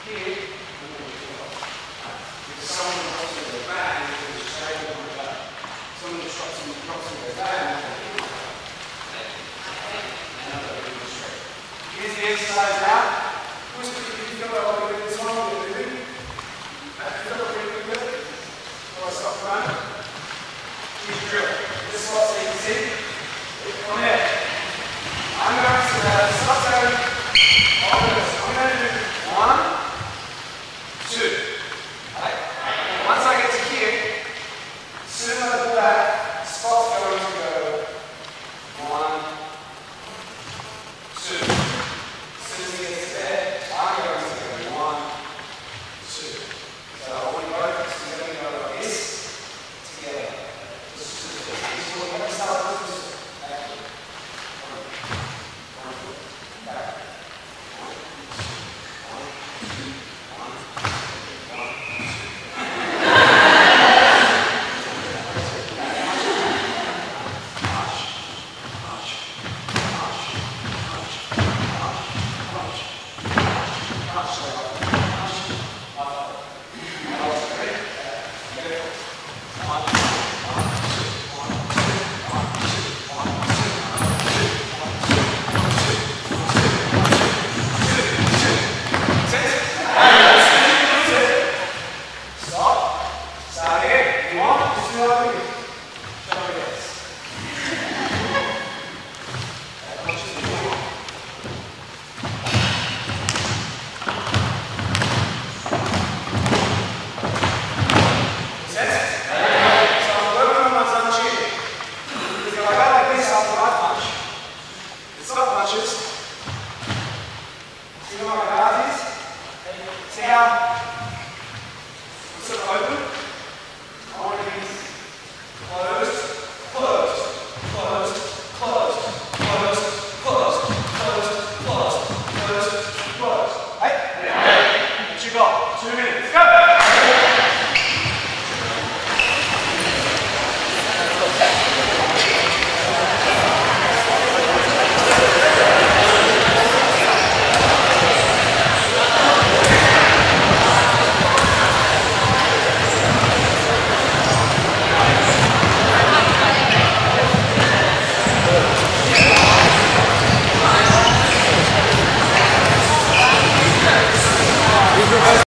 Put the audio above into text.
here, because someone drops on their back and you can straight on the back. Someone just drops on their back and you can straight. Here's the exercise now. Push the feet up over this one, we're moving. Back to the really good. Or stop running. Here's the drill. This spot so you can see. From there. I'm going to stop zone. I'm going to do 1, 2. Right? Once I get to here, as soon as I pull back, spot's going to go 1, 2. As soon as it gets there, I'm going to go 1, 2. So I want you both to go like this, together. We're going to start with this. Go. 2 minutes. Go.